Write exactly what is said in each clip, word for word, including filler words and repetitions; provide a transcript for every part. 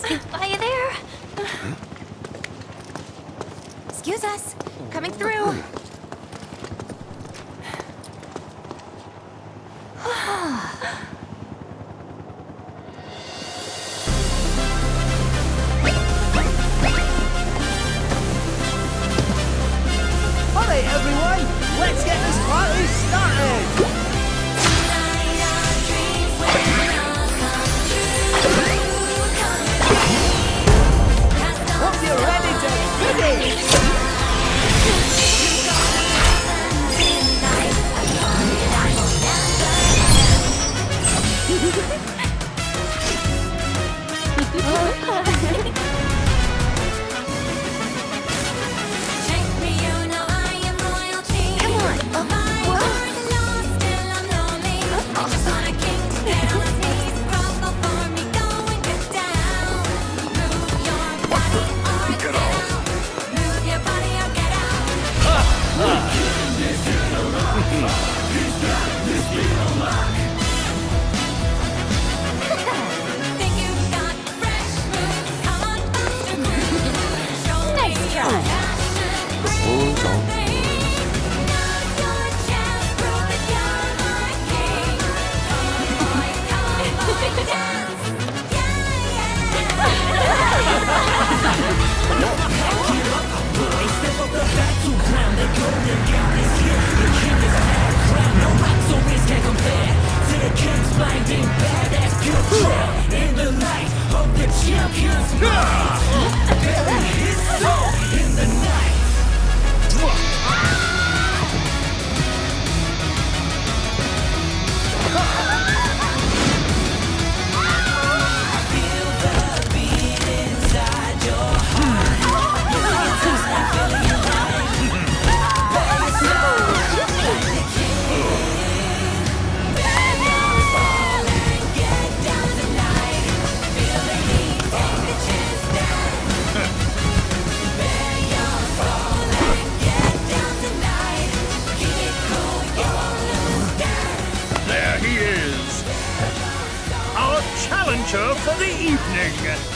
Are you there? Excuse us. Coming through. Alright everyone, let's get this party started! Hope you're ready to finish! For the evening.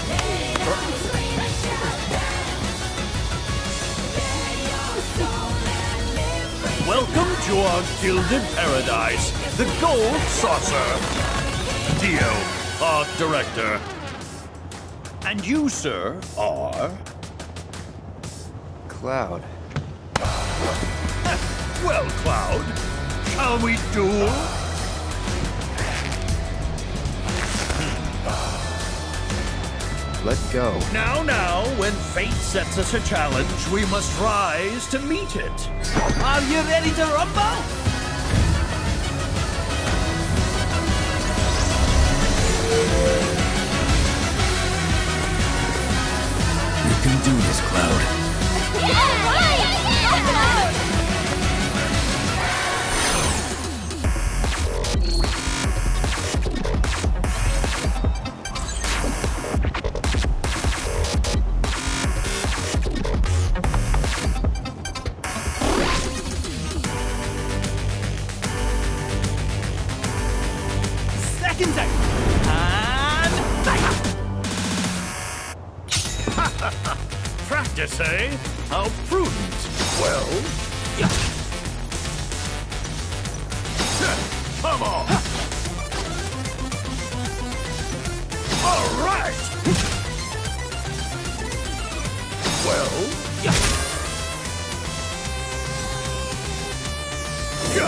Welcome to our gilded paradise, the Gold Saucer. Dio, art director. And you, sir, are... Cloud. Well, Cloud, shall we duel? Let go. Now, now, when fate sets us a challenge, we must rise to meet it. Are you ready to rumble? You can do this, Cloud. Seconds out. And fire! Practice, eh? How prudent. Well, Yeah. come on. All right. Well, Yeah. go.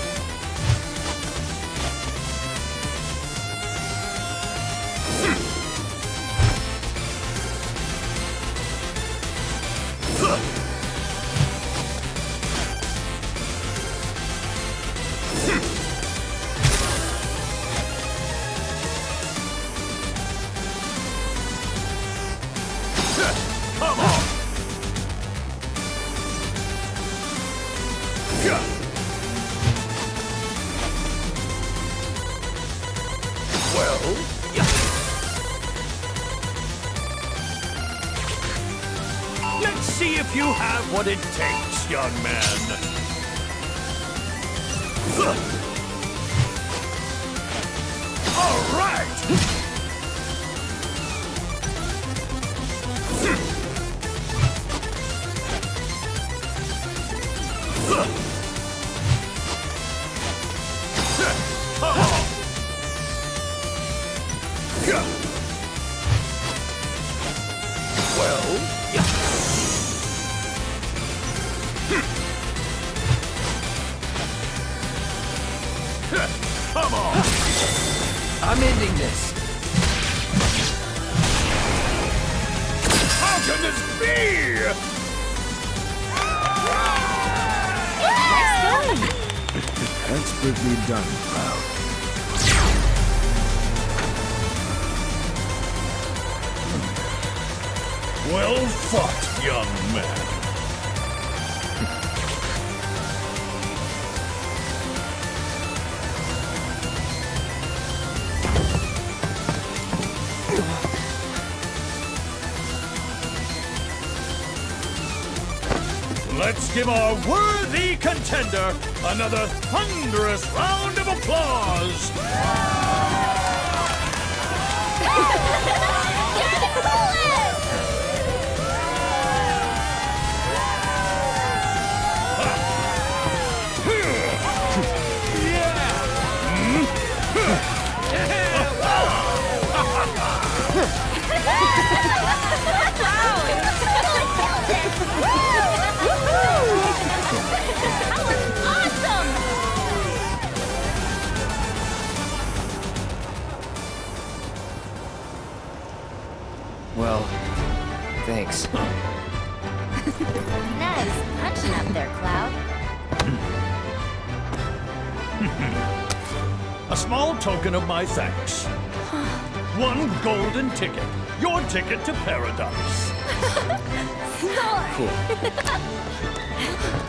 Come on. Go. Well, Yeah. let's see if you have what it takes, young man. All right. Well, yeah. Come on! I'm ending this. How can this be? Nice going. Expertly done, Cloud. Well fought, young man. Let's give our worthy contender another thunderous round of applause! Well, thanks. Nice punching up there, Cloud. A small token of my thanks. One golden ticket. Your ticket to paradise. Score! Cool.